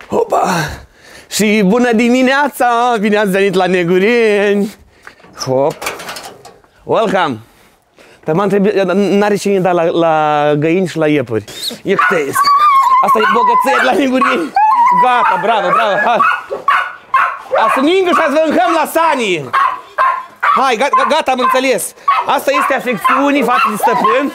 Opa! Și bună dimineața! Bine ați venit la Negureni! Hop! Welcome! Dar m-am întrebat, n-are cine da la găini și la iepuri. E test! Asta e bogățel la Negureni! Gata, bravo, bravo! Hai! Să ningă și să vă la sanii! Hai, gata, am înțeles! Asta este afecțiune față de stăpân!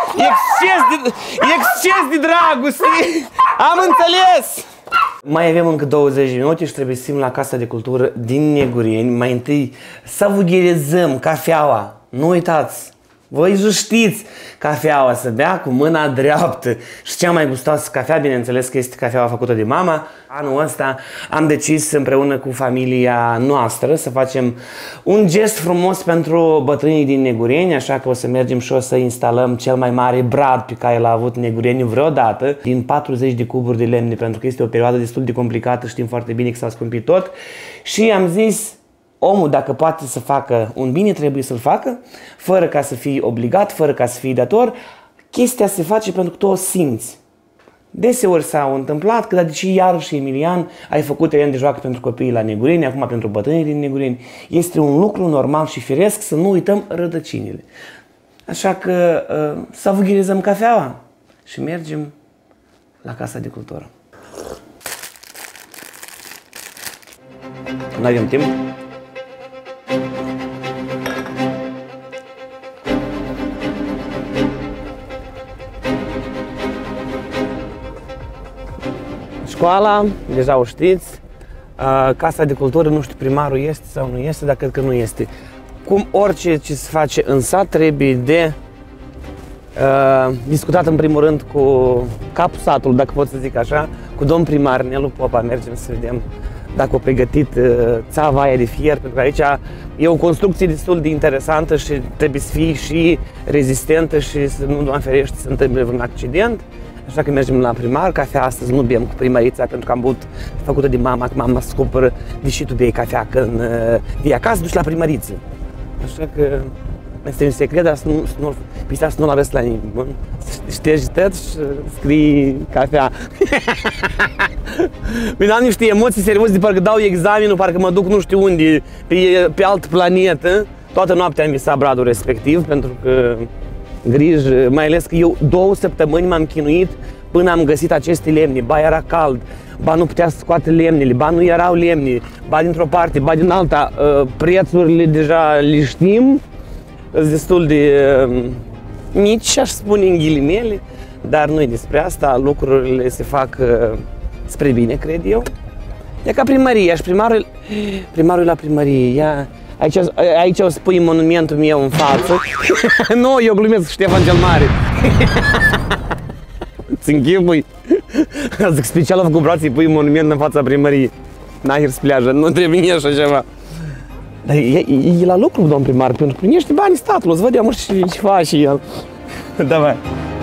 Exces de dragoste! Am înțeles! Mai avem încă 20 de minute și trebuie să fim la Casa de Cultură din Negureni. Mai întâi să vulgarizăm cafeaua. Nu uitați! Voi știți cafeaua, să bea cu mâna dreaptă. Și cea mai gustoasă cafea, bineînțeles că este cafeaua făcută de mama. Anul ăsta am decis împreună cu familia noastră să facem un gest frumos pentru bătrânii din Negureni, așa că o să mergem și o să instalăm cel mai mare brad pe care l-a avut Negureni vreodată, din 40 de cuburi de lemne, pentru că este o perioadă destul de complicată, știm foarte bine că s-a scumpit tot. Și am zis, omul, dacă poate să facă un bine, trebuie să-l facă, fără ca să fii obligat, fără ca să fii dator. Chestia se face pentru că tu o simți. Deseori s-au întâmplat că, dar de ce iarăși, Emilian, ai făcut teren de joacă pentru copiii la Negureni, acum pentru bătrânii din Negureni. Este un lucru normal și firesc să nu uităm rădăcinile. Așa că să vulgarizăm cafeaua și mergem la Casa de Cultură. Nu avem timp? Școala, deja o știți, Casa de Cultură, nu știu, primarul este sau nu este, dar cred că nu este. Cum orice ce se face în sat trebuie de discutat în primul rând cu capul satului, dacă pot să zic așa, cu domn primar Nelu Popa. Mergem să vedem dacă a pregătit țava aia de fier, pentru că aici e o construcție destul de interesantă și trebuie să fie și rezistentă și să nu, Doamne ferește, să se întâmple un accident. Așa că mergem la primar. Cafea astăzi nu bem cu primărița, pentru că am băut făcută de mama, că mama se cumpără, deși tu bei cafea când vii acasă, duci la primăriță. Așa că este un secret, dar să nu-l arăți la nimeni. Bun? Ștergi tot și scrii cafea. Bine, am niște emoții serioase, de parcă dau examenul, parcă mă duc nu știu unde, pe altă planetă. Toată noaptea am visat bradul respectiv, pentru că grijă, mai ales că eu 2 săptămâni m-am chinuit până am găsit aceste lemne. Ba era cald, ba nu putea să scoate lemnele, ba nu erau lemne, ba dintr-o parte, ba din alta. Prețurile deja le știm, sunt destul de mici, aș spune în ghilimele, dar nu e despre asta, lucrurile se fac spre bine, cred eu. E ca primăria și primarul la primărie, ia... Aici o să pui monumentul meu în față. Nu, eu glumesc, Ștefan cel Mare. Ți închipui? Zic, special am făcut brații, pui monument în fața primăriei. N-ai pleajă, nu trebuie așa ceva. Dar e la lucru, domn primar, pentru că primește banii statului, o să vedem ce face și el. Давай.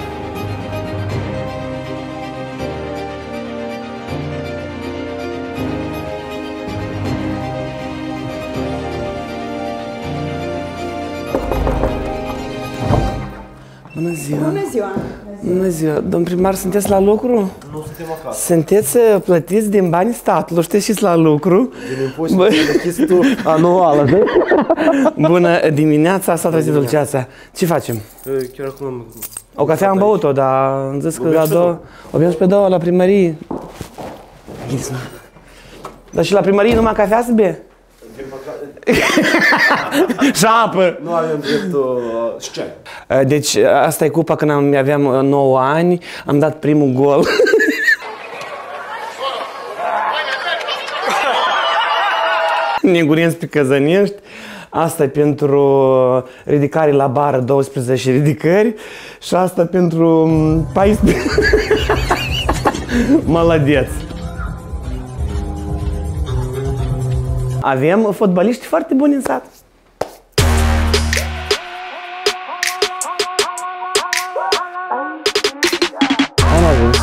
Bună ziua! Bună ziua! Bună ziua! Domn primar, sunteți la lucru? Nu suntem acasă. Sunteți plătiți din banii statului, știți la lucru? Din impozitele rechizitul anual, da? Bună dimineața, s-a trezit dulceața. Ce facem? Chiar acum... O cafea am băut-o, dar am zis că la două... O bem și pe două la primărie. Dar și la primărie numai cafea să bea? Și apă! Nu avem dreptul și ceai. Deci asta e cupa când aveam 9 ani, am dat primul gol. Negureni pe Căzănești. Asta e pentru ridicare la bară, 12 ridicări. Și asta pentru 14. Молодец! Avem fotbaliști foarte buni în sat. Am ajuns.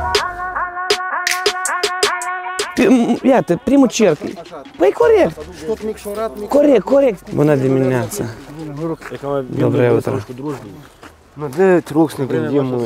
Iată, primul cerc. Păi corect. Tot micșorat, Corect, corect. Bună dimineața. Доброе утро. Nu, te rog să ne gândim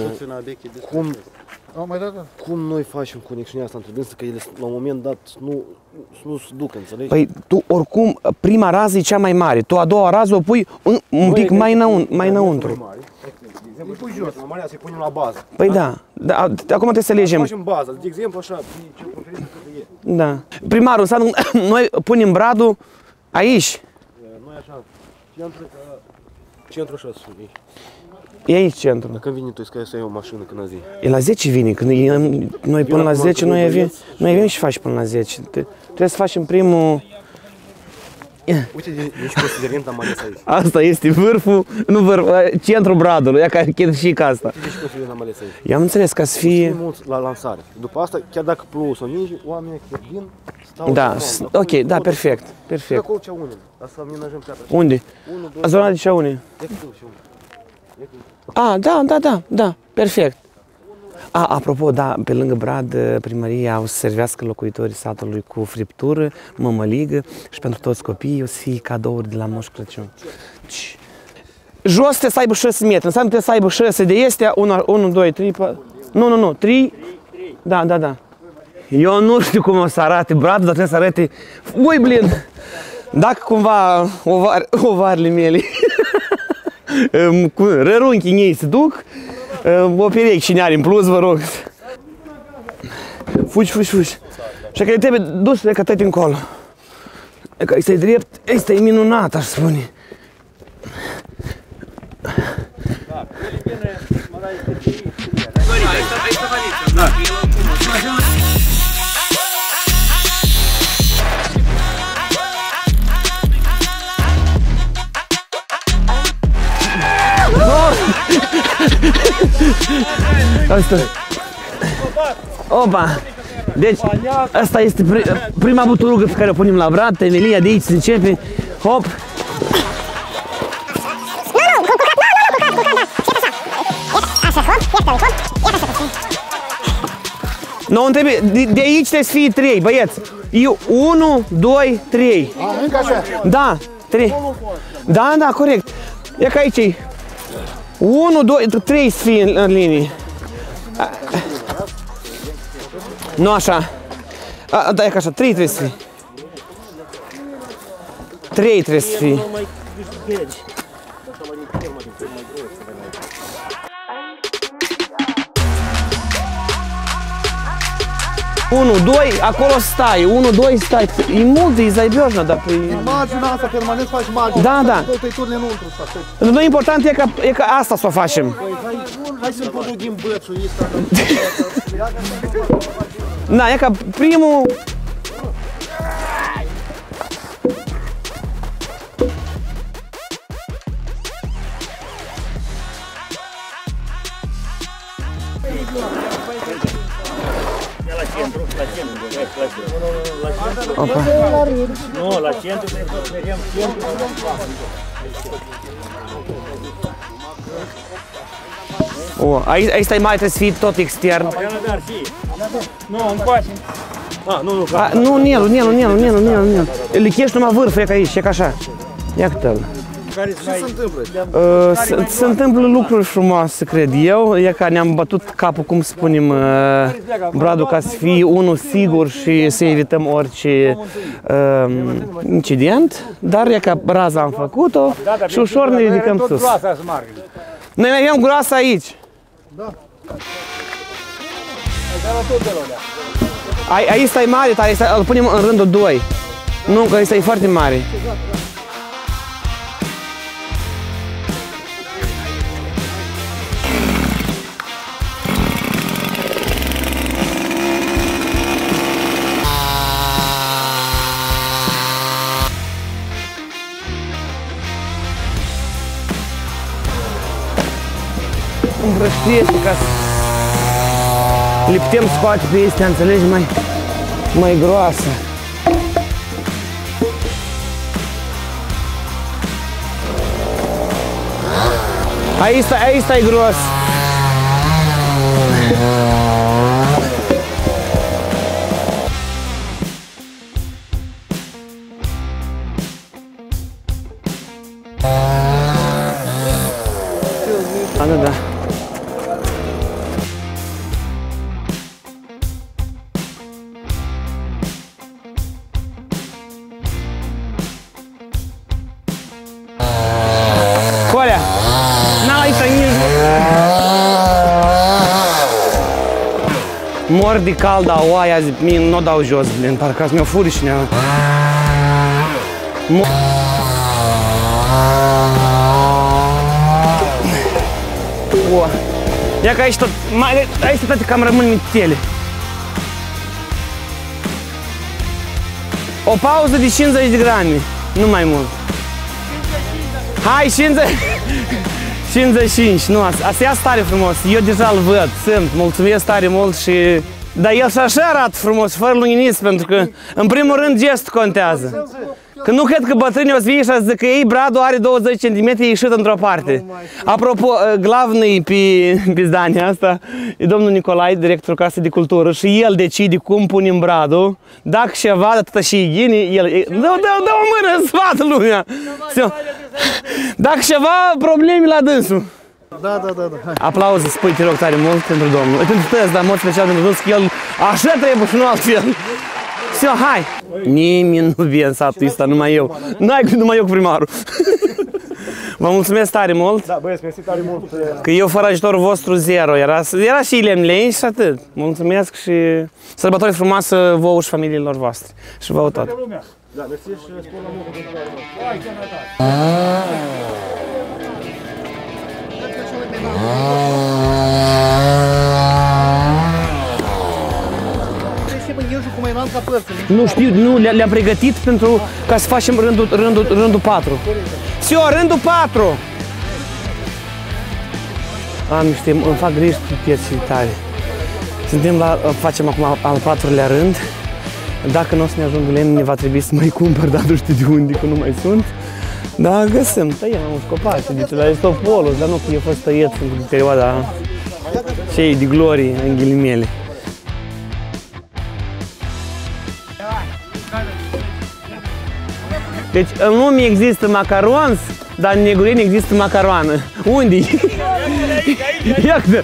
cum noi facem conexiunea asta între dânsă, că ele la un moment dat nu se duc, înțelegi? Păi tu oricum, prima rază e cea mai mare, tu a doua rază o pui un pic mai înăuntru. Îi pui jos, marea să-i punem la bază. Păi da, acum trebuie să legem. Facem baza, de exemplu așa, circumferința cât e. Da. Primarul, noi punem bradul aici. Noi așa, centru așa sunt. E aici centrul. Când vine tu, să iei o mașină când zi? E la 10 vine, când noi până la 10 noi avem și faci până la 10. Trebuie să facem primul... Uite, nici considerent am ales aici. Asta este vârful, nu vârful, centrul bradului, ea care chiar și ca asta. Uite, nici considerent am ales aici. I-am înțeles ca să fie... Mulți la lansare. După asta, chiar dacă plouă sau ninge, oamenii care vin, stau... Da, ok, da, perfect, De perfect. acolo cea unul, dar să amenajăm piatra. Unde? 1, 2, Zona de cea unde? Da, perfect. Apropo, da, pe lângă brad, primăria o să servească locuitorii satului cu friptură, mămăligă și pentru toți copiii o să fie cadouri de la Moș Crăciun. Jos trebuie să aibă 6 metri, înseamnă trebuie să aibă 6 de astea, 1, 2, 3, 4, nu, 3, da. Eu nu știu cum o să arate bradul, dar trebuie să arate, ui, blin, dacă cumva ovarele mele cu rărunchii în ei se duc, o perechi cine are în plus, vă rog. Fugi. Și că trebuie dus de tăi încolo. Că ăsta e drept, ăsta e minunat, aș spune. Asta. Opa! Deci, asta este prima buturugă pe care o punem la brad, temelia de aici se începe. Hop! Nu, trebuie, de aici trebuie să fie 3, băieți. 1, 2, 3. Încă așa? Da, 3. Da, corect. E ca aici e. 1, 2, 3 să fie în linie. Nu așa. Da, e ca așa, 3 trebuie să fie. 3 trebuie să fie. 1, 2, acolo stai, 1, 2, stai. E mult, e zaibioșna, dar pe... Marginea asta permanent faci margine. Da. Tăituri înăuntru asta. Nu, important e că asta să o facem. Hai să-l podugim bățul ăsta. Da, e ca primul... Opa. Nu, la centru vedem centru. Aici stai mai trebuie să fie tot extern. Nu, încoace. Nu, Nelu. Lichești numai vârful, e ca aici, e ca așa. Ia câte-l. Ce se întâmplă? Se întâmplă lucruri frumoase, cred eu. E ca ne-am bătut capul, cum spunem, bradul ca să fie unul sigur și să evităm orice incident. Dar e ca raza am făcut-o și ușor ne ridicăm sus. Noi mai avem groasa aici. Da. Aici stai mare, îl punem în rândul 2. Nu, că ăsta e foarte mare. Îmbrăștiește ca să le putem scoate pe astea, înțelegi, mai groasă. Aici stai gros. Da. mor de cald, oaia, zic, mie nu dau jos, blin, parcă azi mi-o furi și nea. Ia că aici tot, aici toate cam rămân mititele. O pauză de 50 de grame, nu mai mult. Hai, 55, nu, asta ia tare frumos, eu deja îl văd, sunt, mulțumesc tare mult și... Dar el și așa arată frumos, fără lunginiți, pentru că, în primul rând, gestul contează. Că nu cred că bătrânii o să fie și să zic că ei, bradul are 20 cm, e ieșit într-o parte. Apropo, glavnii pe zdania asta e domnul Nicolae, directorul Casei de Cultură, și el decide cum punem bradul. Dacă ceva, de atâta și ighine, el... Dă o mână, sfată lumea! Dacă ceva, probleme la dânsul. Da. Hai. Aplauze, spui, te rog tare mult pentru domnul. Pentru tăți, dar în mod special pentru dânsul, că el așa trebuie și nu altfel. Все, hai! Nimeni nu vine în satul ăsta, numai eu. Numai eu cu primarul. Vă mulțumesc tare mult. Da, băieți, mersi tare mult. Că eu fără ajutorul vostru zero. Era și lemnlei și atât. Mulțumesc și sărbători frumoasă vouă și familiilor voastre. Și vouă tot. Da, mersi și spun la muncă pentru care. Hai, sănătate! Nu știu, nu, le-am pregătit pentru ca să facem rândul 4. Sio, rândul 4! Am niște, îmi fac griji pe pieții tare. Facem acum al 4-lea rând. Dacă nu o să ne ajungă lemn, ne va trebui să mai cumpăr, dar nu știu de unde, că nu mai sunt. Da, găsim, tăiem un copaci, deci la Estopolul, dar nu că eu fost tăiet în perioada cei de glorie, în ghilimele. Deci în lume există macarons, dar în Negureni există macaroană. Unde? Iată!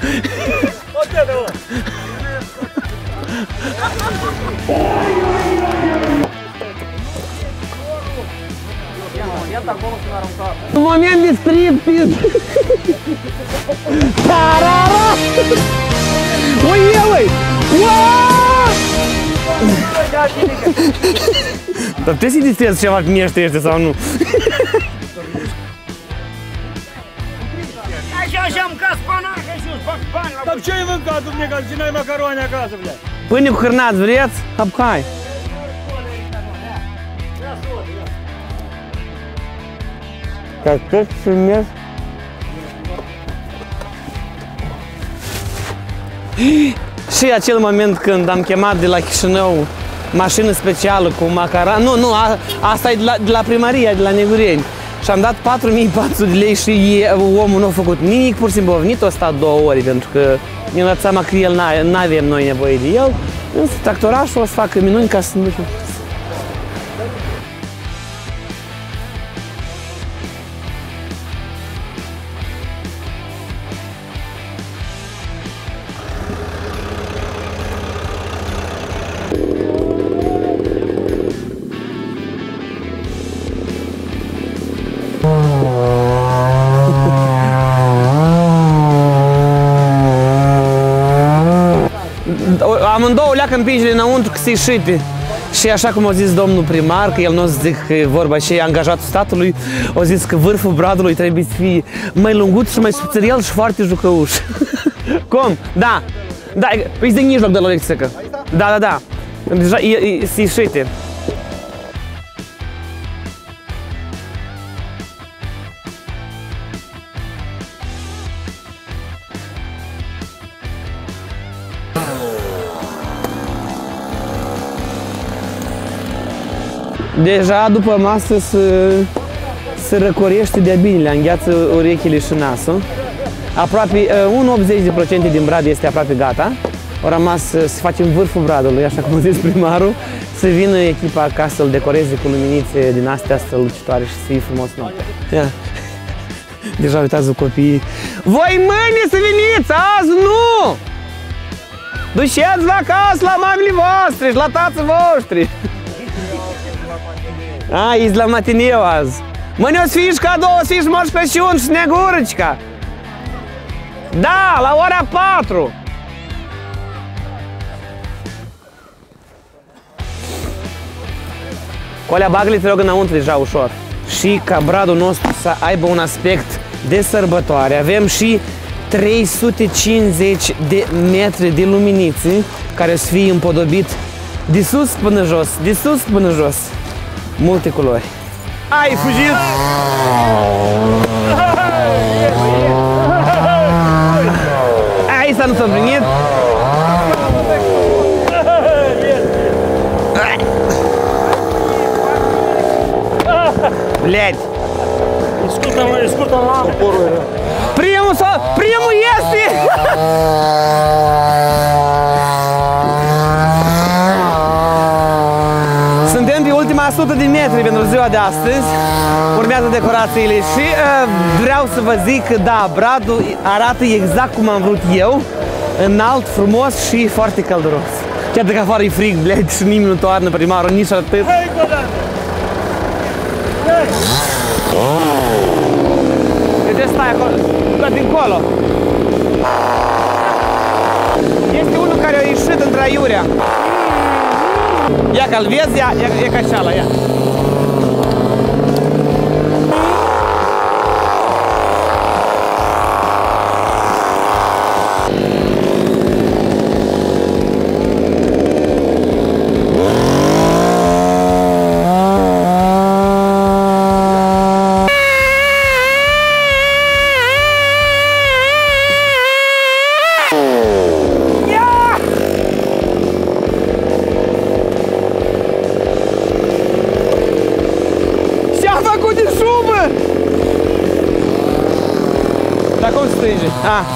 Un moment de striptease! Tarara! Uite, uite! Dar trebuie să-i distrezi ceva pe miește ăștia sau nu? Așa am cas panache și eu fac bani la... Dar ce-ai mâncat, dumnecă, și n-ai macaroane acasă, blea? Pâine cu hârnați vreți? Apucai! Ca cât frumos! Și acel moment când am chemat de la Chișinău mașină specială cu macaron. Nu, asta e de la primăria, de la Negureni. Și am dat 4.400 de lei și omul nu a făcut nimic, pur și simplu a venit, a stat 2 ore, pentru că mi-am dat seama că el n-avem noi nevoie de el. Însă tractorașul o să facă minuni ca să nu știu. Amândouă leacă împingele înăuntru că se șipe. Și așa cum a zis domnul primar, că el nu o să zic că e vorba și angajatul statului, a zis că vârful bradului trebuie să fie mai lungut și mai subțirel și foarte jucăuș. Cum? Da. Da, e de mijloc de la electrică. Da. Deja se șite. Deja după masă se răcorește de-a bine, le îngheață urechile și nasul. Aproape, un 80% din brad este aproape gata. Au rămas să facem vârful bradului, așa cum a zis primarul, să vină echipa ca să-l decoreze cu luminițe din astea strălucitoare și să fie frumos noaptea. Ia. Deja uitați copiii. Voi mâine să veniți, azi nu! Duceți-vă acasă la mamele voastre și la tații voștri! A, ești la matineu azi. Mâine o să fii și cadou, o să fii și Moș Crăciun și Neguricica. Da, la ora 4. Cu alea bagă-le, te rog, înăuntru deja ușor. Și ca bradul nostru să aibă un aspect de sărbătoare, avem și 350 de metri de luminițe care să fie împodobit de sus până jos, de sus până jos. Multe culori. Ai fugit! Ai s-a nu s-a împlinit? Blядь! Scurtă la... Primul este! Suntem pe ultima 100 de metri pentru ziua de astăzi. Urmează decorațiile și vreau să vă zic că da, bradul arată exact cum am vrut eu. Înalt, frumos și foarte călduros. Chiar dacă afară e frig, bled, și nimeni nu toarnă primarul, nici atât. Uite, stai acolo, dincolo. Este unul care a ieșit între aiurea. Ia că-l vezi, ia ca ceala, ia. Dar cum se strânge?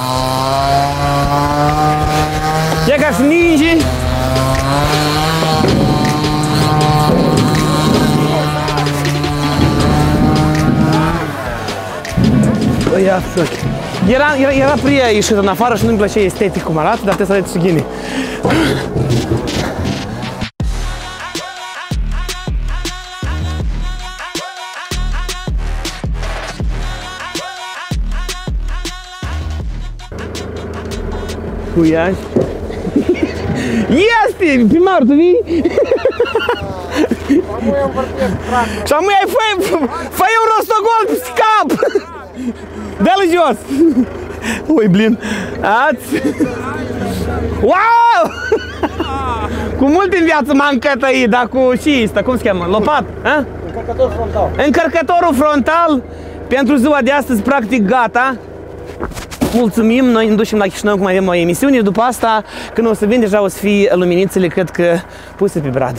E ca și ninge. Ia să. Era pria ieșit în afară și nu-mi plăcea estetic cum arată, dar trebuie să arăți și ghini. Cuiaș. Este! Primar, tu vii? Și amu ai fă-i un rostogol pe cap! Dă-l jos! Ui, blin! Ați! Wow! Cu mult în viață m-am încătăit, dar cu și ăsta, cum se cheamă? Lopat? Încărcător frontal. Încărcătorul frontal pentru ziua de astăzi, practic, gata. Mulțumim, noi ne ducem la Chișinău cum avem o emisiune, după asta, când o să vin, deja o să fie luminițele, cred că, puse pe brad.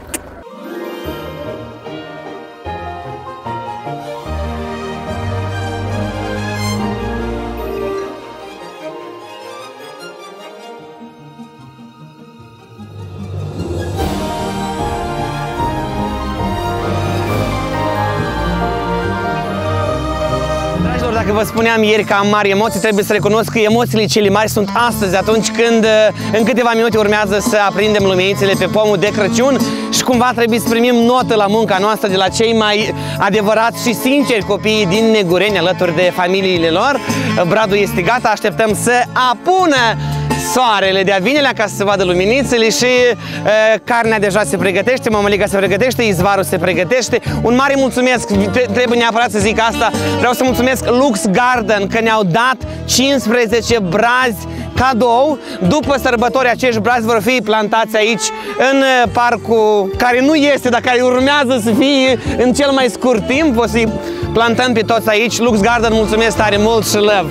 Dacă vă spuneam ieri că am mari emoții, trebuie să recunosc că emoțiile cele mari sunt astăzi, atunci când în câteva minute urmează să aprindem luminițele pe pomul de Crăciun și cumva trebuie să primim notă la munca noastră de la cei mai adevărați și sinceri copii din Negureni, alături de familiile lor. Bradul este gata, așteptăm să apună soarele de-a vinelea ca să se vadă luminițele și carnea deja se pregătește, mămăliga se pregătește, izvarul se pregătește. Un mare mulțumesc, trebuie neapărat să zic asta, vreau să mulțumesc Lux Garden că ne-au dat 15 brazi cadou. După sărbători acești brazi vor fi plantați aici în parcul care nu este, dar care urmează să fie în cel mai scurt timp. O să-i plantăm pe toți aici. Lux Garden, mulțumesc tare mult și love!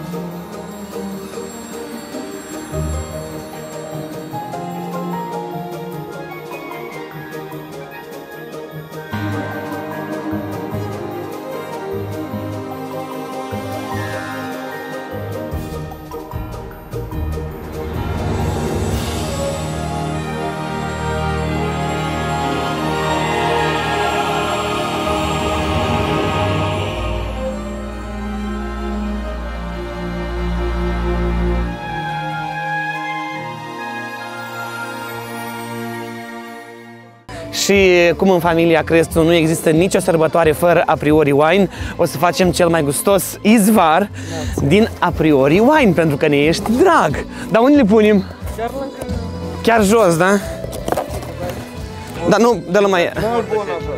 Și cum în familia Crestu nu există nicio sărbătoare fără a priori wine, o să facem cel mai gustos izvar din a priori wine, pentru că ne ești drag. Dar unde le punem? Chiar lângă... Chiar jos, da? Dar nu, dă-l mai... Mult bun așa.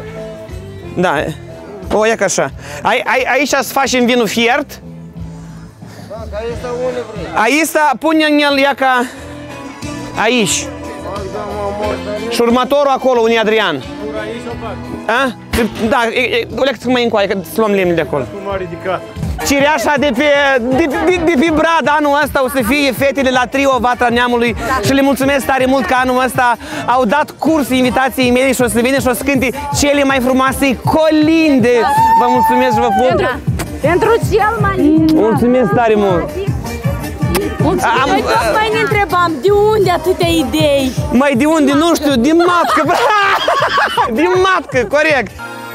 Da. O, ia ca așa. Aici să facem vinul fiert. Aici, pune în el, ia ca... Aici. Și următorul acolo, unii Adrian. A? Da, o leacă mai încoaie, că să luăm lemne de acolo. Cireașa de pe Brad anul ăsta o să fie fetele la trio Vatra Neamului și le mulțumesc tare mult că anul ăsta au dat curs invitației mele și o să vină și o să cânte cele mai frumoase colinde. Vă mulțumesc și vă pup! Pentru cel mai lind! Mulțumesc tare mult! Noi tot mai ne întrebam, de unde atâtea idei? Mai de unde? Nu știu, din matcă! Din matcă, corect!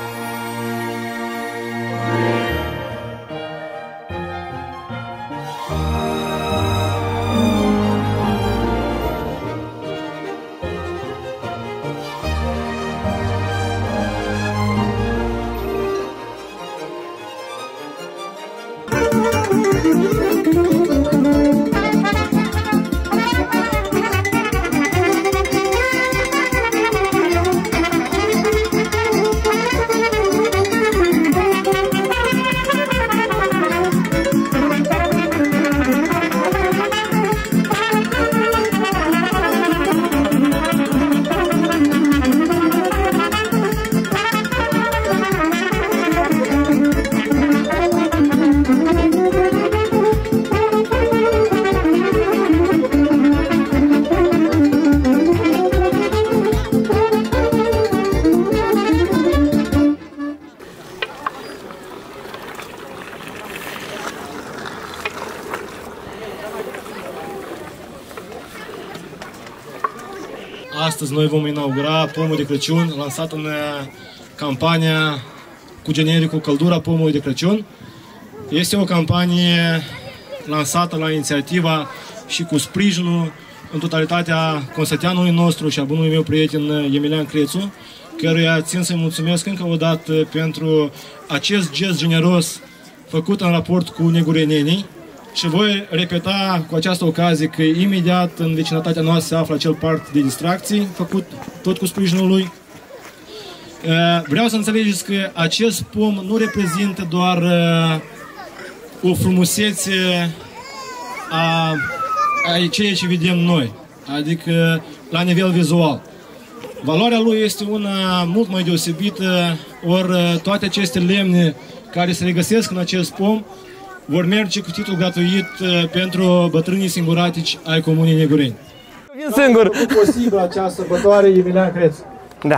Astăzi noi vom inaugura pomul de Crăciun, lansat în campania cu genericul Căldura pomului de Crăciun. Este o campanie lansată la inițiativa și cu sprijinul în totalitatea consăteanului nostru și a bunului meu prieten Emilian Crețu, căruia țin să-i mulțumesc încă o dată pentru acest gest generos făcut în raport cu negurenenii. Și voi repeta cu această ocazie că imediat în vecinătatea noastră se află acel parc de distracții, făcut tot cu sprijinul lui. Vreau să înțelegeți că acest pom nu reprezintă doar o frumusețe a ceea ce vedem noi, adică la nivel vizual. Valoarea lui este una mult mai deosebită, ori toate aceste lemne care se regăsesc în acest pom vor merge cu titlul gratuit pentru bătrânii singuratici ai Comunei Negureni. Vin singur! Posibil această sărbătoare, Emilian Crețu. Da.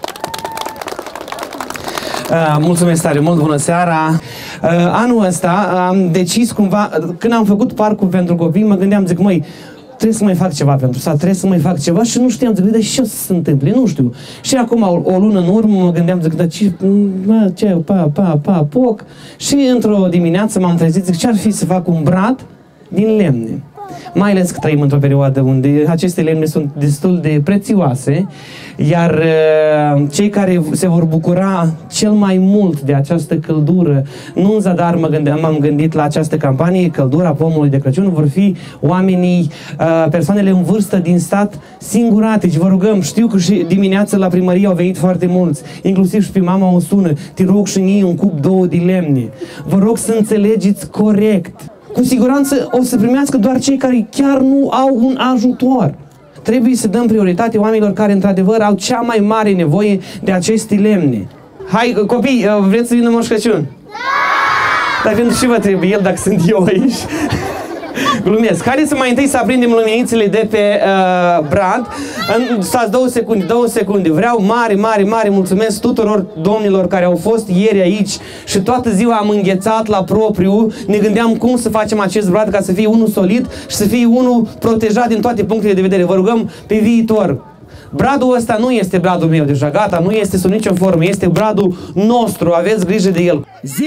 Mulțumesc tare mult, bună seara! Anul ăsta am decis cumva, când am făcut parcul pentru copii, mă gândeam, zic, măi, trebuie să mai fac ceva pentru sat, trebuie să mai fac ceva și nu știam, zic, dar ce o să se întâmple, nu știu. Și acum, o lună în urmă, mă gândeam, zic, dar ce, poc. Și într-o dimineață m-am trezit, zic, ce-ar fi să fac un brad din lemne? Mai ales că trăim într-o perioadă unde aceste lemne sunt destul de prețioase, iar cei care se vor bucura cel mai mult de această căldură, nu în zadar m-am gândit la această campanie, Căldura pomului de Crăciun, vor fi oamenii, persoanele în vârstă din stat singuratici. Vă rugăm, știu că și dimineața la primărie au venit foarte mulți, inclusiv și pe mama o sună, te rog și mie un cup, două de lemne. Vă rog să înțelegeți corect. Cu siguranță o să primească doar cei care chiar nu au un ajutor. Trebuie să dăm prioritate oamenilor care într-adevăr au cea mai mare nevoie de aceste lemne. Hai, copii, vreți să vină Moș Crăciun? Da! Dar pentru ce vă trebuie el dacă sunt eu aici? Glumesc. Haideți să mai întâi să aprindem luminițele de pe brad. Stați 2 secunde. Vreau mare mulțumesc tuturor domnilor care au fost ieri aici și toată ziua am înghețat la propriu. Ne gândeam cum să facem acest brad ca să fie unul solid și să fie unul protejat din toate punctele de vedere. Vă rugăm pe viitor. Bradul ăsta nu este bradul meu deja, gata, nu este sub nicio formă, este bradul nostru, aveți grijă de el. 10,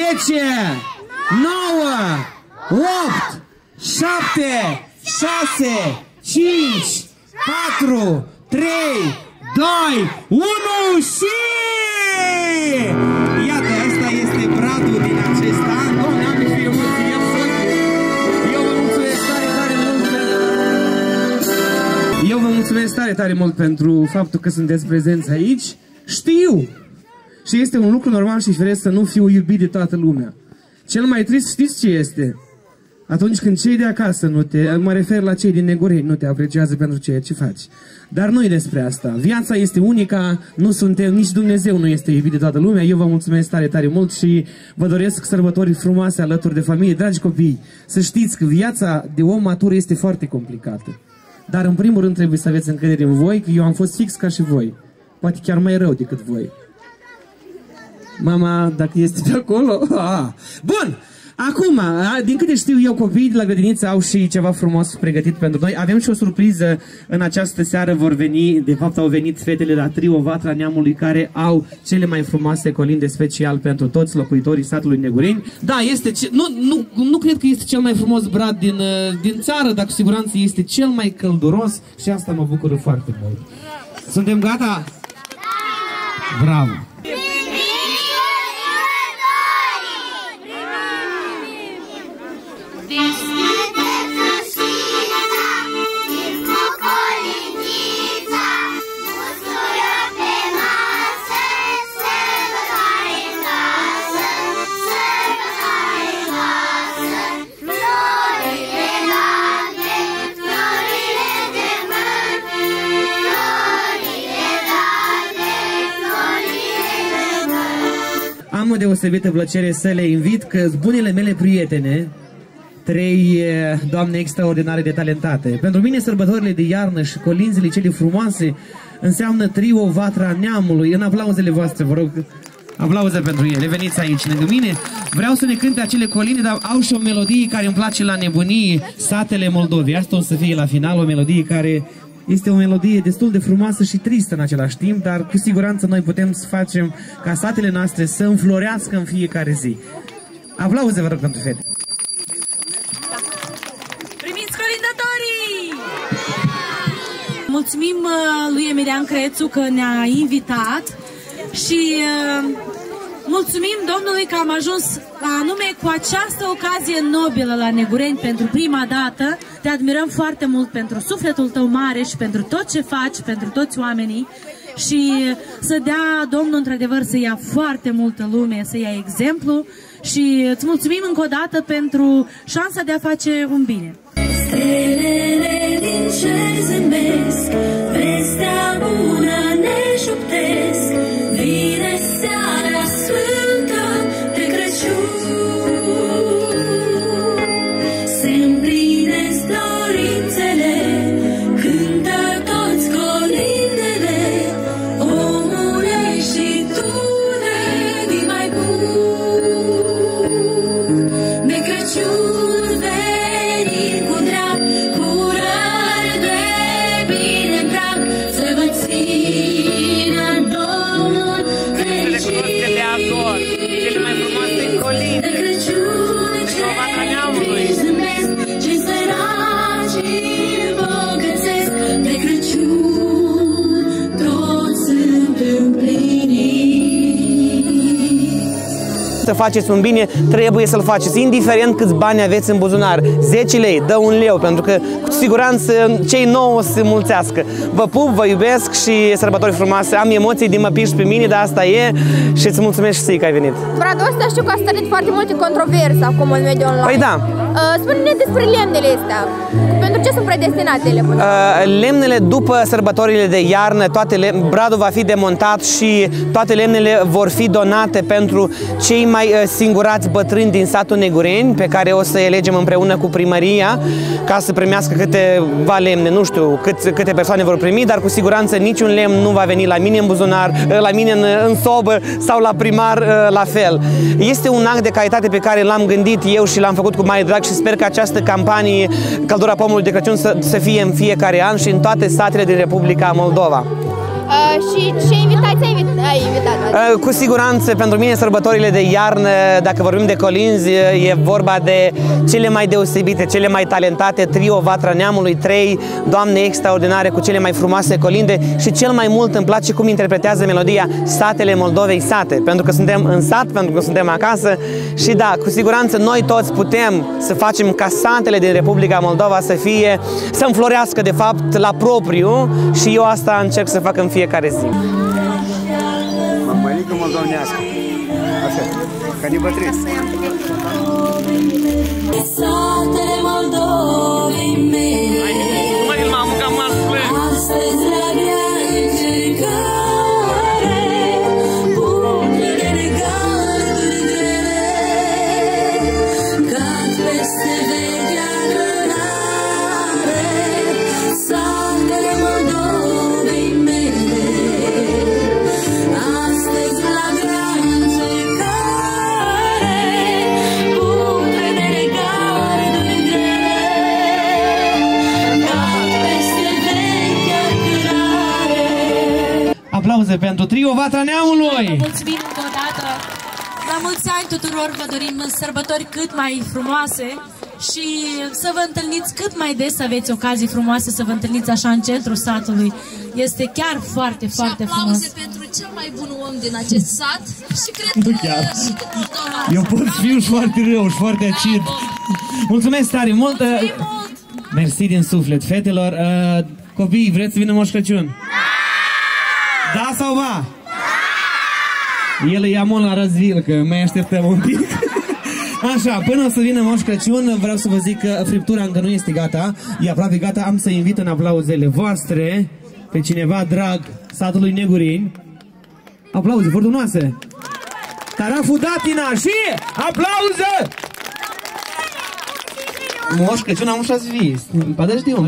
9, 8, 7, 6, 5, 4, 3, 2, 1 și... Iată, asta este bradul din acest an. Doamne, am și eu mulțumesc tare mult pentru faptul că sunteți prezenți aici. Și este un lucru normal și firesc să nu fiu iubit de toată lumea. Cel mai trist știți ce este? Atunci când cei de acasă nu te, mă refer la cei din Negureni, nu te apreciază pentru ceea ce faci. Dar nu-i despre asta. Viața este unica, nu suntem, nici Dumnezeu nu este iubit de toată lumea. Eu vă mulțumesc tare, tare mult și vă doresc sărbători frumoase alături de familie. Dragi copii, să știți că viața de om matur este foarte complicată. Dar în primul rând trebuie să aveți încredere în voi, că eu am fost fix ca și voi. Poate chiar mai rău decât voi. Mama, dacă este pe acolo... Bun! Acum, din câte știu eu, copiii de la grădiniță au și ceva frumos pregătit pentru noi. Avem și o surpriză în această seară, vor veni, de fapt au venit fetele la Trio Vatra Neamului, care au cele mai frumoase colinde special pentru toți locuitorii satului Negureni. Da, este, nu cred că este cel mai frumos brad din țară, dar cu siguranță este cel mai călduros și asta mă bucură foarte mult. Suntem gata? Da! Bravo! Am o deosebită plăcere să le invit că bunele mele prietene, 3 doamne extraordinare de talentate. Pentru mine sărbătorile de iarnă și colinzele cele frumoase înseamnă Trio Vatra Neamului. În aplauzele voastre, vă rog, aplauze pentru ele. Veniți aici lângă mine. Vreau să ne cânte acele colinde, dar au și o melodie care îmi place la nebunie, Satele Moldovei. Asta o să fie la final, o melodie care... este o melodie destul de frumoasă și tristă în același timp, dar cu siguranță noi putem să facem ca satele noastre să înflorească în fiecare zi. Aplauze, vă rog, pentru fete! Primiți colindătorii! Mulțumim lui Emilian Crețu că ne-a invitat și mulțumim Domnului că am ajuns anume cu această ocazie nobilă la Negureni pentru prima dată. Te admirăm foarte mult pentru sufletul tău mare și pentru tot ce faci, pentru toți oamenii și să dea Domnul într-adevăr să ia foarte multă lume, să ia exemplu și îți mulțumim încă o dată pentru șansa de a face un bine. Stelele din cer zâmbesc, vestea bună ne șoptesc, vine seara sfântă de Crăciun. Se împlinesc dorințele, cântă toți colindele, omule și tu devii mai bun. De Crăciun venim cu drag, cu urări de bine în prag, să vă țină Domnul fericit. Cele mai frumoase colinde. De Crăciun cei zâmbesc, cei săraci îmbogățesc, de Crăciun toți sunt împliniți. Să faceți un bine, trebuie să-l faceți, indiferent câți bani aveți în buzunar. 10 lei, dă 1 leu, pentru că cu siguranță cei 9 o să se mulțească. Vă pup, vă iubesc și sărbători frumoase. Am emoții de mă piși pe mine, dar asta e și îți mulțumesc și că ai venit. Bradul ăsta știu că a stărit foarte multe controverse acum în mediul online. Păi da. Spune-ne despre lemnele astea. Pentru ce sunt predestinate ele? Lemnele după sărbătorile de iarnă, bradul va fi demontat și toate lemnele vor fi donate pentru cei mai singurați bătrâni din satul Negureni, pe care o să elegem împreună cu primăria ca să primească câteva lemne. Nu știu câte persoane vor primi, dar cu siguranță niciun lemn nu va veni la mine în buzunar, la mine în sobă sau la primar la fel. Este un act de caritate pe care l-am gândit eu și l-am făcut cu mare drag și sper că această campanie Căldura Pomului de Crăciun să fie în fiecare an și în toate satele din Republica Moldova. Și ce invitați ai invitat? Cu siguranță, pentru mine sărbătorile de iarnă, dacă vorbim de colinzi, e vorba de cele mai deosebite, cele mai talentate, Trio Vatra Neamului, 3 doamne extraordinare cu cele mai frumoase colinde și cel mai mult îmi place cum interpretează melodia Satele Moldovei sate, pentru că suntem în sat, pentru că suntem acasă și da, cu siguranță noi toți putem să facem ca satele din Republica Moldova să înflorească de fapt la propriu și eu asta încerc să fac în fiecare zi. Republica Moldovenească. Așa, ca ne bătrâni. Satele Moldovei mele, astăzi la grea încercare, punctele de garduri grele, cad peste vechea cărare. Satele Moldovei mele, astăzi la grea încercare, punctele de garduri grele, cad peste vechea cărare. Aplauze pentru trio Vatra Neamului! Vă mulțumim încă o dată. La mulți ani tuturor, vă dorim sărbători cât mai frumoase și să vă întâlniți cât mai des, să aveți ocazii frumoase, să vă întâlniți așa în centrul satului. Este chiar foarte, foarte frumos. Aplauze pentru cel mai bun om din acest sat și cred că și din Moldova. Eu pot fi foarte rău și foarte acid. Mulțumesc tare mult! Mersi din suflet, fetelor. Copii, vreți să vină Moș Crăciun? Da sau ba? El ia mult la răzvil, că mai așteptăm un pic. Așa, până o să vină Moș Crăciun, vreau să vă zic că friptura încă nu este gata. E aproape gata, am să invit în aplauzele voastre pe cineva drag satului Negureni. Aplauze furtunoase! Taraful Datina și aplauze! Moș Crăciun am ușa să fie. Подождем.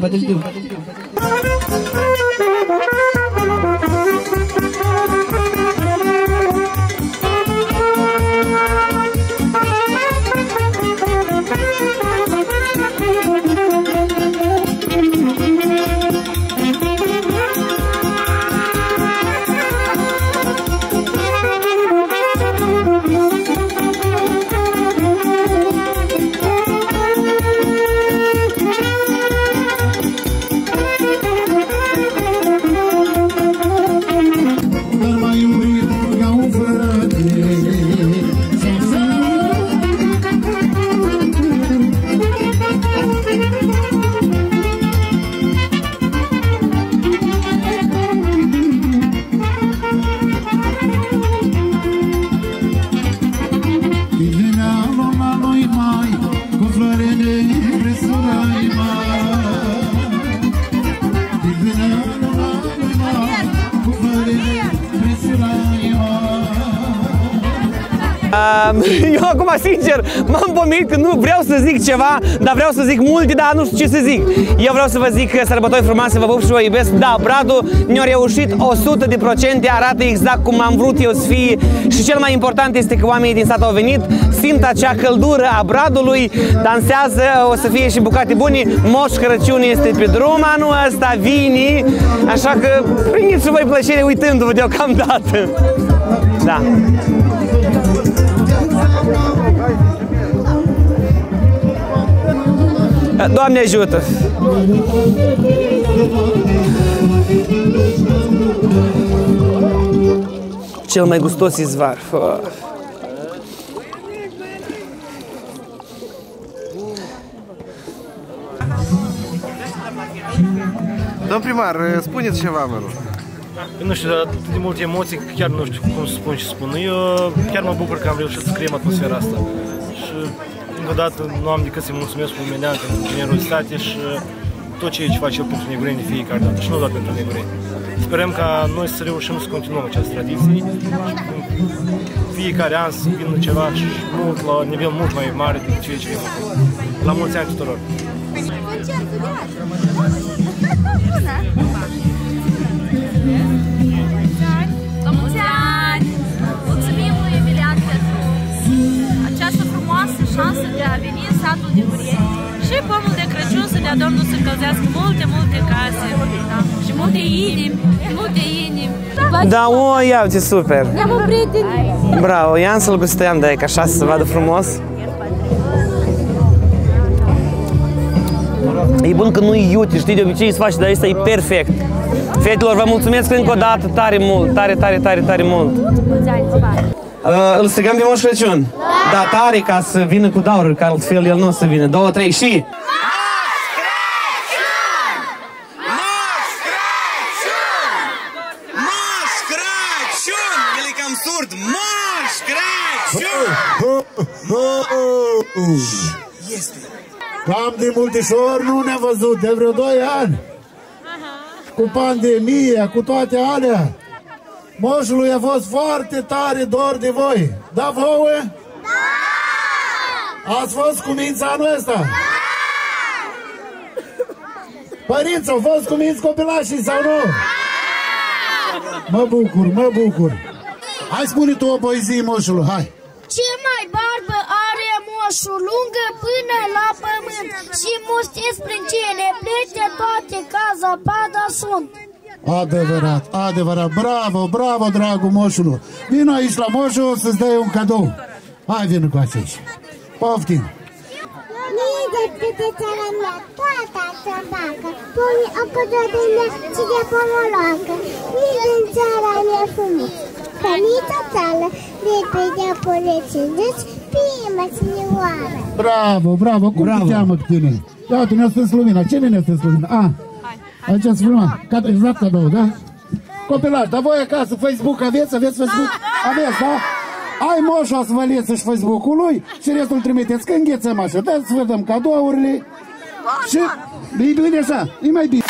Eu acum, sincer, m-am pomenit că nu vreau să zic ceva, dar vreau să zic multe, dar nu știu ce să zic. Eu vreau să vă zic că sărbători frumoase, vă pup și vă iubesc. Da, Bradul ne-a reușit 100%, arată exact cum am vrut eu să fie și cel mai important este că oamenii din sat au venit, simt acea căldură a Bradului, dansează, o să fie și bucate bune. Moș Crăciun este pe drum anul ăsta, vine, așa că prindeți și voi plăcere uitându-vă deocamdată. Da. Doamne ajută! Cel mai gustos izvar. Domn primar, spuneți ceva, mă rog. Nu știu, atât de multe emoții, chiar nu știu cum să spun și spun. Eu chiar mă bucur că am reușit să creăm atmosfera asta. Și încă o dată nu am decât să-i mulțumesc lui Melean pentru generozitate și tot ceea ce face el pentru Negureni de fiecare dată și nu doar pentru Negureni. Sperăm ca noi să reușim să continuăm această tradiție și fiecare an să vină ceva și mult, la nivel mult mai mare decât ceea ce vine acum. La mulți ani tuturor! La mulți ani! Mulțumim lui Emilian pentru această frumoasă șansă de a veni în satul Negureni și pomul de Crăciun să dea Domnul să încălzească multe case, da? Și multe inimi. Da, o, ia uite, super! Ne-am oprit! Bravo, ia să-l gustăm, da, ca așa să se vadă frumos. E bun că nu-i iute, știi, de obicei se face, dar ăsta e perfect. Fetelor, vă mulțumesc încă o dată tare mult, tare mult. Îl strigăm de Moș Crăciun? Da, tare, ca să vină cu daurul, că altfel el nu o să vină. 2, 3 și... absurd! Moș Crăciun! Este. Cam de multișor nu ne-a văzut de vreo 2 ani. Cu pandemia, cu toate alea. Moșului a fost foarte tare dor de voi. Da, vouă? Da! Ați fost cuminți anul ăsta? Da! Părinți, au fost cuminți copilașii sau nu? Da! Mă bucur, mă bucur. Hai spune tu o poezie moșului, hai. Ce mai barbă are moșul, lungă până la pământ și muste sprâncene plece toate ca zăpada sunt. Adevărat, adevărat, bravo, bravo, dragul moșului. Vino aici la moșul să-ți dai un cadou. Hai, vină cu aici. Poftim. Mie de câte țara mea, toată să facă, pune o codă de mea și de pomoloacă. Mie din țara mea frumos, cănița țară, repede pune 50, prima sinioară. Bravo, bravo, cum te cheamă pe tine? Iată, ne-a stâns lumina, cine ne-a stâns lumina? Aici ați filmat, exact cadou, da? Copilași, dar voi acasă, Facebook aveți? Aveți Facebook? Aveți, da? Ai moșa să vă leți și Facebook-ul lui și restul trimiteți, că înghețăm așa, da? Să vă dăm cadourile și e bine așa, e mai bine.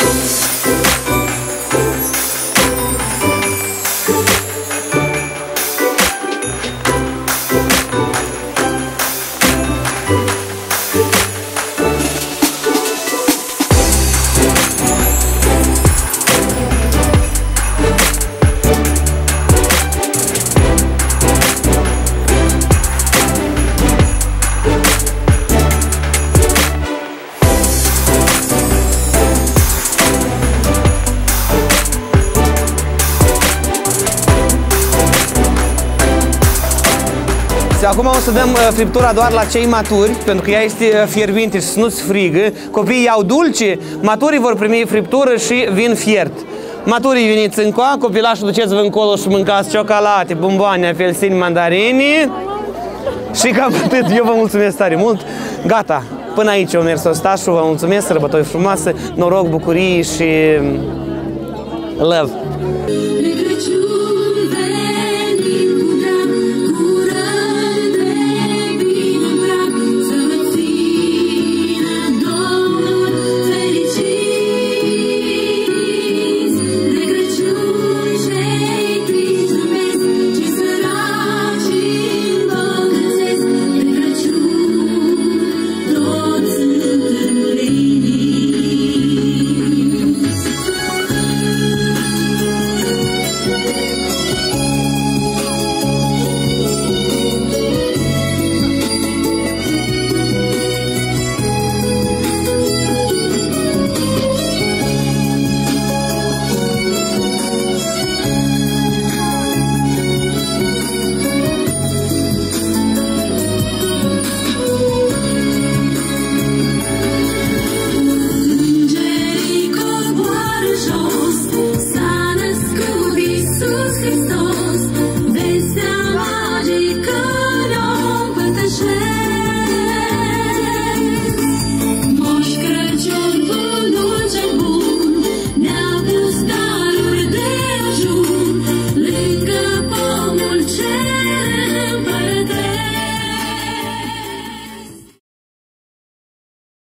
Acum o să dăm friptura doar la cei maturi, pentru că ea este fierbinte și să nu-ți frigă. Copiii iau dulce, maturii vor primi friptură și vin fiert. Maturii veniți încoa, copilașul duceți-vă încolo și mâncați ciocolate, bomboane, apelsini, mandarini. Și cam atât, eu vă mulțumesc tare mult. Gata, până aici eu mers ostașul, vă mulțumesc, sărbători frumoase, noroc, bucurii și love.